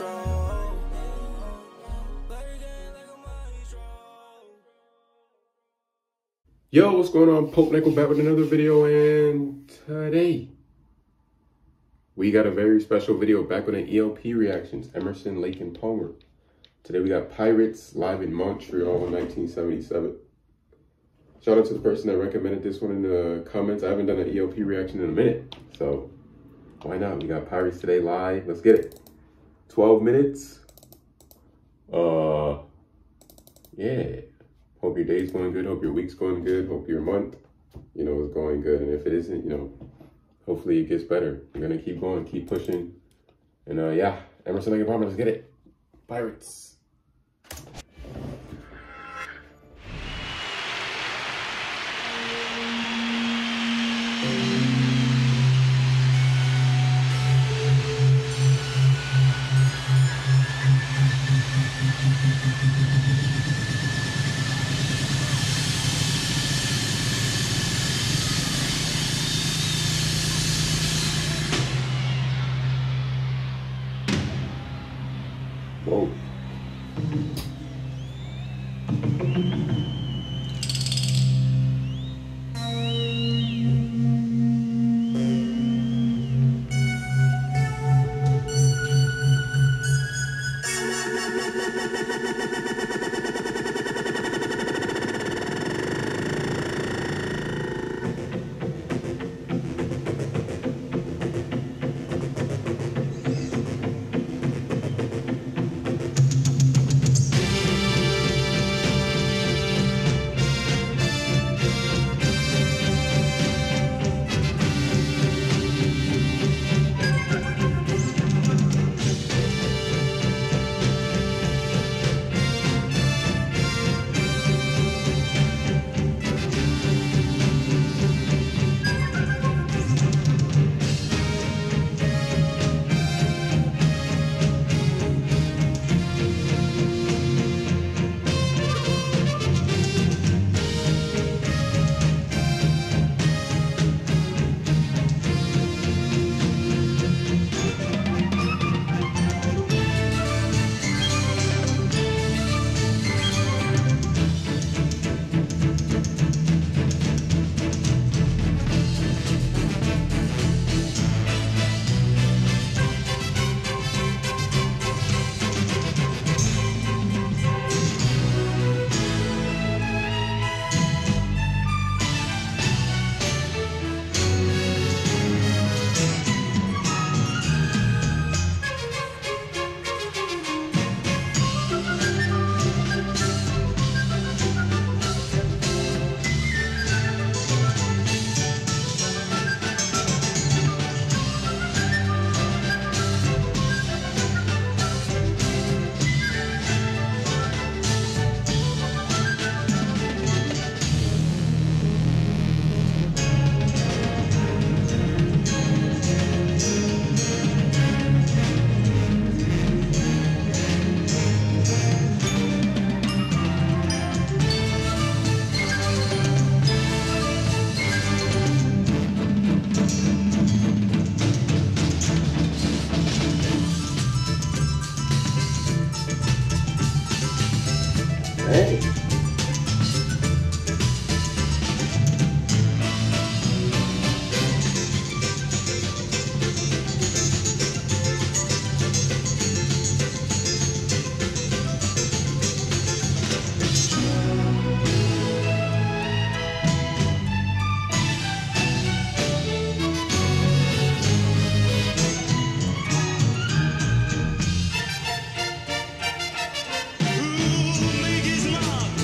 Yo, what's going on? Pope Nickel back with another video, and today we got a very special video back with an ELP reactions, Emerson, Lake and Palmer. Today we got Pirates live in Montreal in 1977. Shout out to the person that recommended this one in the comments. I haven't done an ELP reaction in a minute, so why not? We got Pirates today live. Let's get it. 12 minutes. Yeah. Hope your day's going good. Hope your week's going good. Hope your month, is going good. And if it isn't, hopefully it gets better. We're going to keep going, keep pushing. And yeah, Emerson, Lake and Palmer, let's get it. Pirates. Whoa. Hey. Who make his mark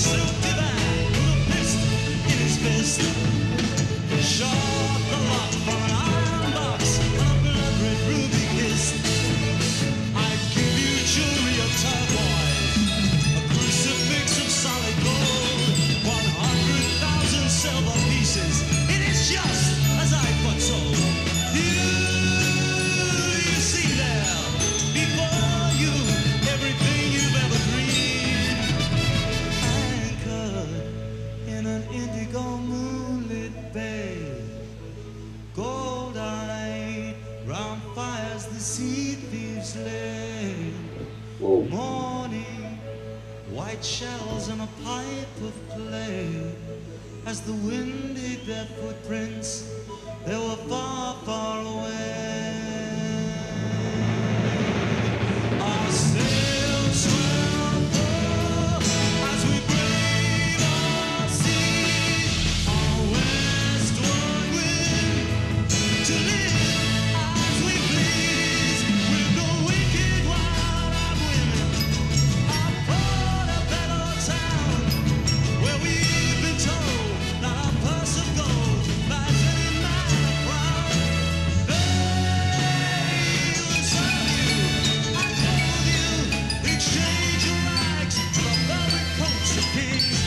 Whoa. Morning, white shells and a pipe of clay. As the wind digged their footprints, they were far, far away. Our sails swell full as we brave our sea. Our westward wind to live as we please with the wicked wild-eyed women. Our Portobello town, where we've been told that our purse of gold lies in man of proud. They will serve you and clothe you, exchange your rags for velvet coats of kings.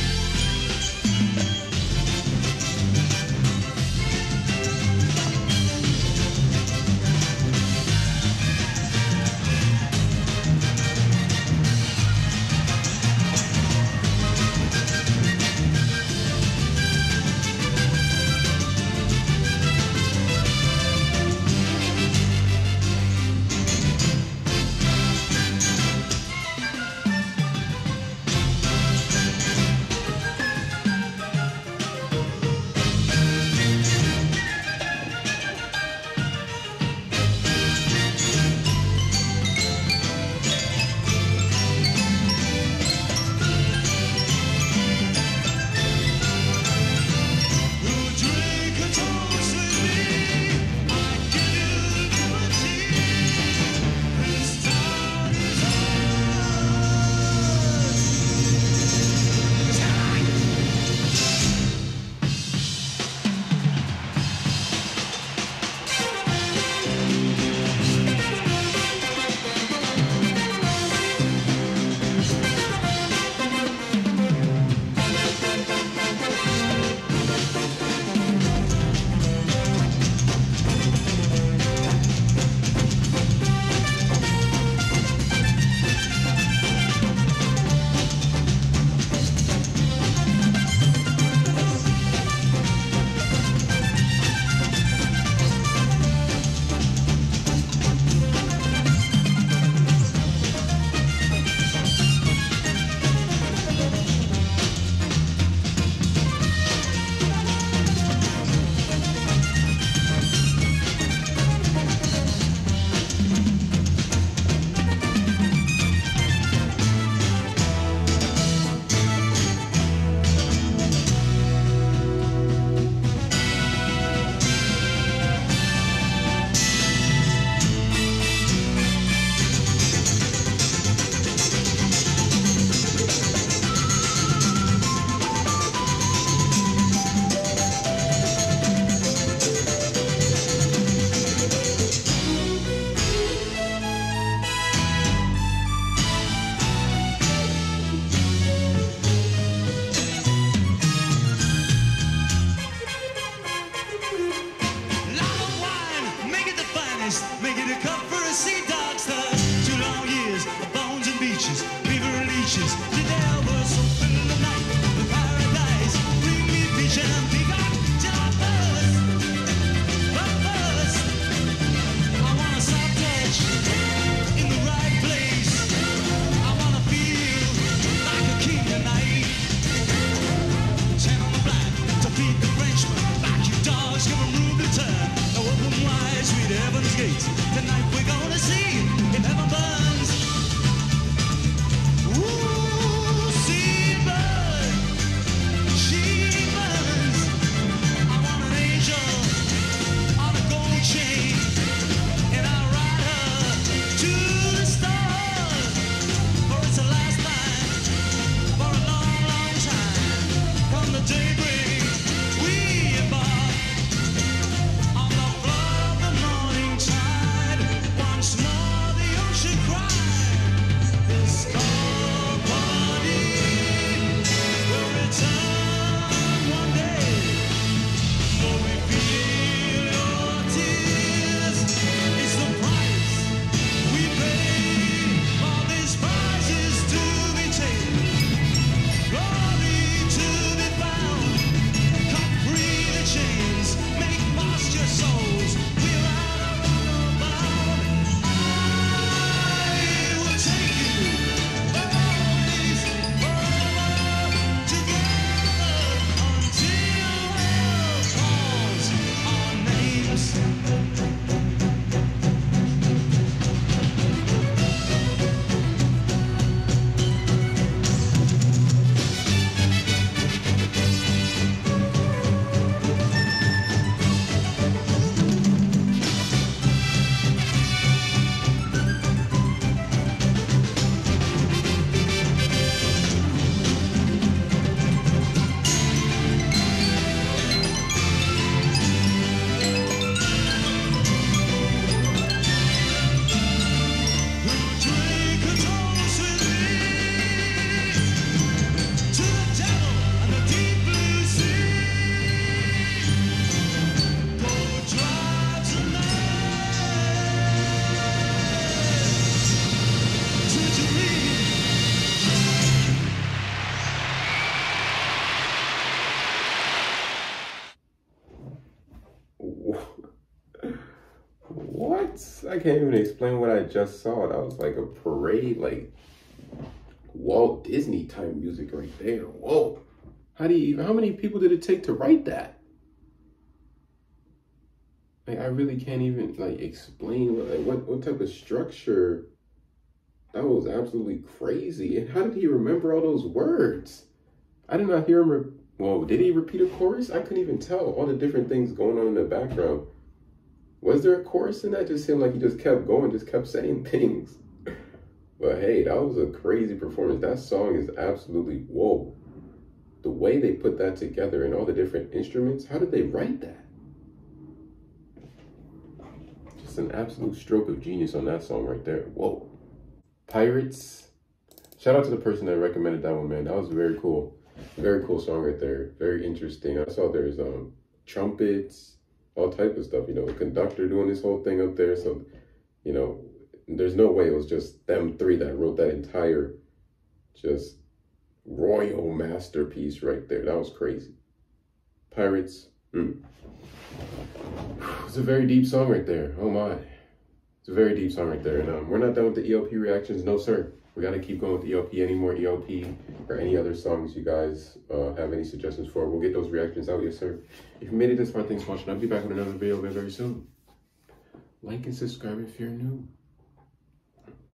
Make it a cup for a sea dog's thirst. 2 long years of bones and beaches, beaver and leeches. Today was so full of the night, the paradise. Bring me fish and peacock till I burst. But first, I want a soft touch in the right place. I want to feel like a king tonight. 10 on the black to feed the Frenchman. Back you dogs, give 'em room to turn. Now open wide, sweet heaven's gates. Tonight we're gonna see if heaven burns. Ooh, seabird, she burns. I want an angel on a gold chain, and I'll ride her to the stars. For it's the last time for a long, long time. What? I can't even explain what I just saw. That was like a parade, like Walt Disney type music right there. Whoa. How many people did it take to write that? Like, I really can't even like explain what type of structure. That was absolutely crazy. And how did he remember all those words? I did not hear him. Well, did he repeat a chorus? I couldn't even tell all the different things going on in the background. Was there a chorus in that? Just seemed like he just kept going, just kept saying things. But hey, that was a crazy performance. That song is absolutely whoa. The way they put that together and all the different instruments, how did they write that? Just an absolute stroke of genius on that song right there. Whoa. Pirates. Shout out to the person that recommended that one, man. That was very cool. Very cool song right there. Very interesting. I saw there's trumpets, all type of stuff, you know, the conductor doing this whole thing up there. So, you know, there's no way it was just them three that wrote that entire just royal masterpiece right there. That was crazy. Pirates. It's a very deep song right there. Oh my. It's a very deep song right there. And we're not done with the ELP reactions. No, sir. We got to keep going with ELP. Any more ELP or any other songs you guys have any suggestions for? We'll get those reactions out. Yes, sir. If you made it this far, thanks for watching. I'll be back with another video very soon. Like and subscribe if you're new.